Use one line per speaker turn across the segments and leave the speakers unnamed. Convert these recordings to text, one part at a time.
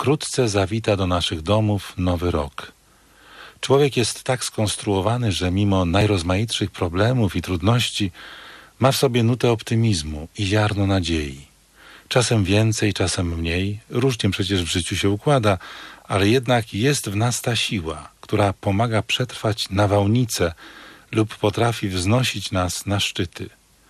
wkrótce zawita do naszych domów nowy rok. Człowiek jest tak skonstruowany, że mimo najrozmaitszych problemów i trudności ma w sobie nutę optymizmu i ziarno nadziei. Czasem więcej, czasem mniej, różnie przecież w życiu się układa, ale jednak jest w nas ta siła, która pomaga przetrwać nawałnicę lub potrafi wznosić nas na szczyty.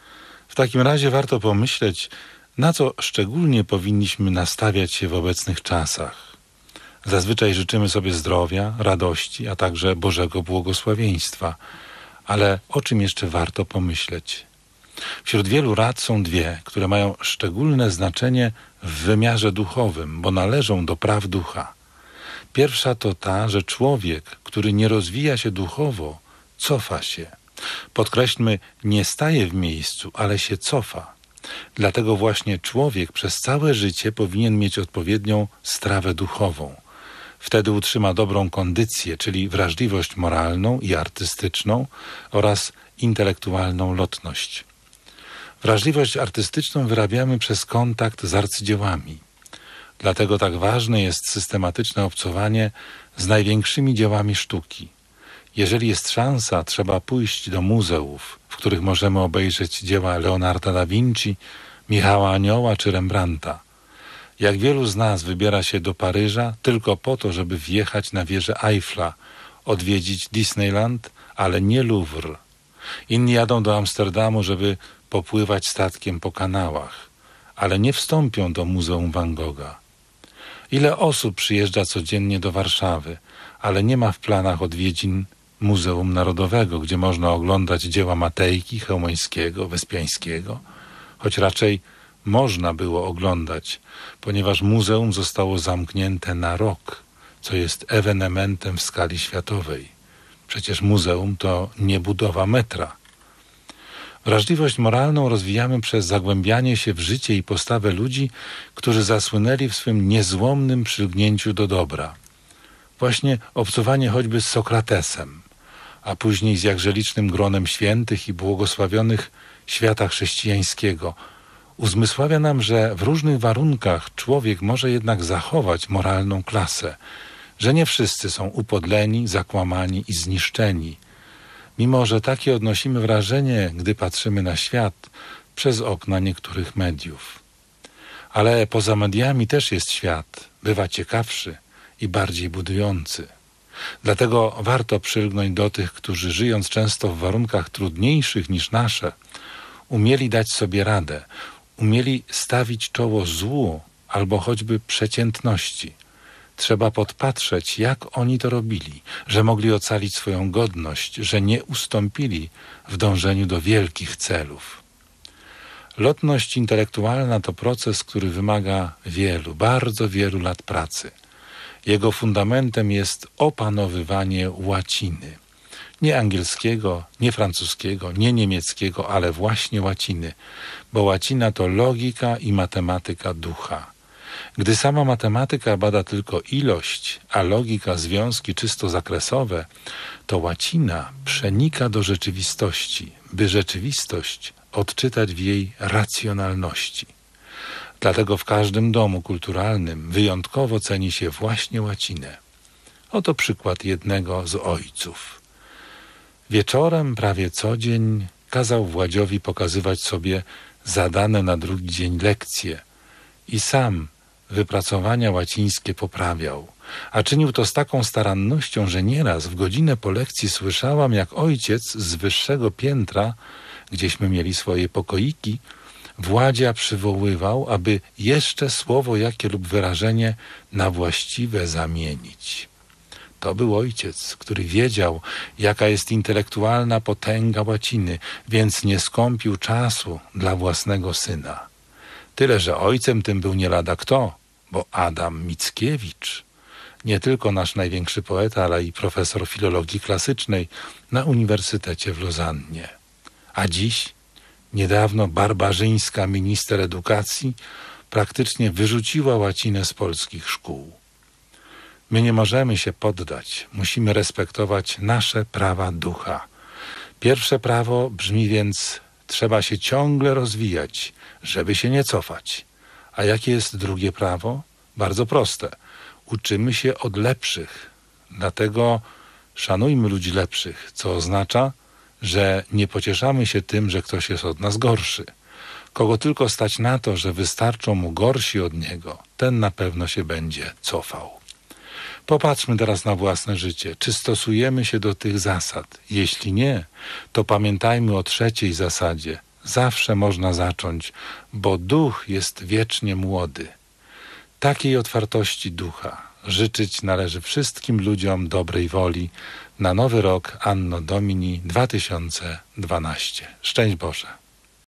W takim razie warto pomyśleć, na co szczególnie powinniśmy nastawiać się w obecnych czasach. Zazwyczaj życzymy sobie zdrowia, radości, a także Bożego błogosławieństwa. Ale o czym jeszcze warto pomyśleć? Wśród wielu rad są dwie, które mają szczególne znaczenie w wymiarze duchowym, bo należą do praw ducha. Pierwsza to ta, że człowiek, który nie rozwija się duchowo, cofa się. Podkreślmy, nie staje w miejscu, ale się cofa. Dlatego właśnie człowiek przez całe życie powinien mieć odpowiednią strawę duchową. Wtedy utrzyma dobrą kondycję, czyli wrażliwość moralną i artystyczną oraz intelektualną lotność. Wrażliwość artystyczną wyrabiamy przez kontakt z arcydziełami. Dlatego tak ważne jest systematyczne obcowanie z największymi dziełami sztuki. Jeżeli jest szansa, trzeba pójść do muzeów, w których możemy obejrzeć dzieła Leonarda da Vinci, Michała Anioła czy Rembrandta. Jak wielu z nas wybiera się do Paryża tylko po to, żeby wjechać na wieżę Eiffla, odwiedzić Disneyland, ale nie Louvre. Inni jadą do Amsterdamu, żeby popływać statkiem po kanałach, ale nie wstąpią do Muzeum Van Gogha. Ile osób przyjeżdża codziennie do Warszawy, ale nie ma w planach odwiedzin Muzeum Narodowego, gdzie można oglądać dzieła Matejki, Chełmońskiego, Wyspiańskiego, choć raczej można było oglądać, ponieważ muzeum zostało zamknięte na rok, co jest ewenementem w skali światowej. Przecież muzeum to nie budowa metra. Wrażliwość moralną rozwijamy przez zagłębianie się w życie i postawę ludzi, którzy zasłynęli w swym niezłomnym przylgnięciu do dobra. Właśnie obcowanie choćby z Sokratesem, a później z jakże licznym gronem świętych i błogosławionych świata chrześcijańskiego uzmysławia nam, że w różnych warunkach człowiek może jednak zachować moralną klasę, że nie wszyscy są upodleni, zakłamani i zniszczeni, mimo że takie odnosimy wrażenie, gdy patrzymy na świat przez okna niektórych mediów. Ale poza mediami też jest świat, bywa ciekawszy i bardziej budujący. Dlatego warto przylgnąć do tych, którzy żyjąc często w warunkach trudniejszych niż nasze, umieli dać sobie radę, umieli stawić czoło złu albo choćby przeciętności. Trzeba podpatrzeć, jak oni to robili, że mogli ocalić swoją godność, że nie ustąpili w dążeniu do wielkich celów. Lotność intelektualna to proces, który wymaga wielu, bardzo wielu lat pracy. Jego fundamentem jest opanowywanie łaciny. Nie angielskiego, nie francuskiego, nie niemieckiego, ale właśnie łaciny, bo łacina to logika i matematyka ducha. Gdy sama matematyka bada tylko ilość, a logika związki czysto zakresowe, to łacina przenika do rzeczywistości, by rzeczywistość odczytać w jej racjonalności. Dlatego w każdym domu kulturalnym wyjątkowo ceni się właśnie łacinę. Oto przykład jednego z ojców. Wieczorem prawie co dzień kazał Władziowi pokazywać sobie zadane na drugi dzień lekcje i sam wypracowania łacińskie poprawiał, a czynił to z taką starannością, że nieraz w godzinę po lekcji słyszałam, jak ojciec z wyższego piętra, gdzieśmy mieli swoje pokoiki, Władzia przywoływał, aby jeszcze słowo jakie lub wyrażenie na właściwe zamienić. To był ojciec, który wiedział, jaka jest intelektualna potęga łaciny, więc nie skąpił czasu dla własnego syna. Tyle, że ojcem tym był nie lada kto, bo Adam Mickiewicz, nie tylko nasz największy poeta, ale i profesor filologii klasycznej na Uniwersytecie w Lozannie. A dziś, niedawno barbarzyńska minister edukacji praktycznie wyrzuciła łacinę z polskich szkół. My nie możemy się poddać, musimy respektować nasze prawa ducha. Pierwsze prawo brzmi więc, trzeba się ciągle rozwijać, żeby się nie cofać. A jakie jest drugie prawo? Bardzo proste. Uczymy się od lepszych. Dlatego szanujmy ludzi lepszych, co oznacza, że nie pocieszamy się tym, że ktoś jest od nas gorszy. Kogo tylko stać na to, że wystarczą mu gorsi od niego, ten na pewno się będzie cofał. Popatrzmy teraz na własne życie. Czy stosujemy się do tych zasad? Jeśli nie, to pamiętajmy o trzeciej zasadzie. Zawsze można zacząć, bo duch jest wiecznie młody. Takiej otwartości ducha życzyć należy wszystkim ludziom dobrej woli na Nowy Rok Anno Domini 2012. Szczęść Boże.